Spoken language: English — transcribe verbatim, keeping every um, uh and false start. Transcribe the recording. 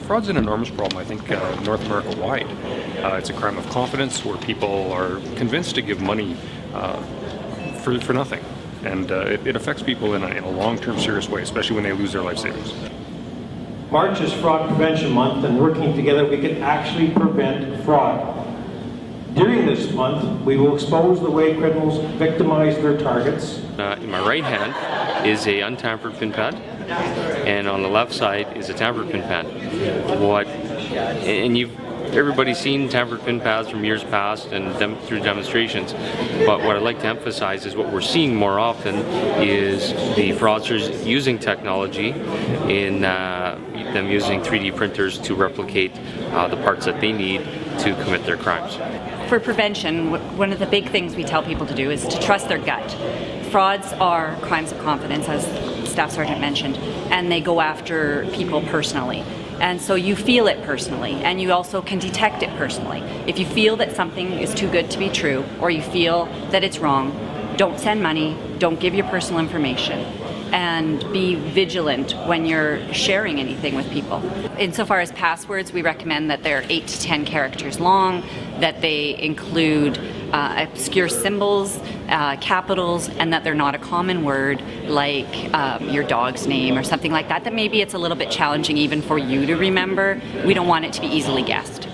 Fraud's an enormous problem, I think, uh, North America-wide. Uh, it's a crime of confidence where people are convinced to give money uh, for, for nothing. And uh, it, it affects people in a, in a long-term serious way, especially when they lose their life savings. March is Fraud Prevention Month, and working together we can actually prevent fraud. During this month, we will expose the way criminals victimize their targets. Uh, in my right hand is a untampered pin pad, and on the left side is a tampered pin pad. What, and you've everybody's seen tampered pin pads from years past and dem through demonstrations, but what I'd like to emphasize is what we're seeing more often is the fraudsters using technology in uh, them using three D printers to replicate uh, the parts that they need to commit their crimes. For prevention, one of the big things we tell people to do is to trust their gut. Frauds are crimes of confidence, as Staff Sergeant mentioned, and they go after people personally. And so you feel it personally, and you also can detect it personally. If you feel that something is too good to be true, or you feel that it's wrong, don't send money, don't give your personal information, and be vigilant when you're sharing anything with people. Insofar as passwords, we recommend that they're eight to ten characters long, that they include uh, obscure symbols, uh, capitals, and that they're not a common word like um, your dog's name or something like that, that maybe it's a little bit challenging even for you to remember. We don't want it to be easily guessed.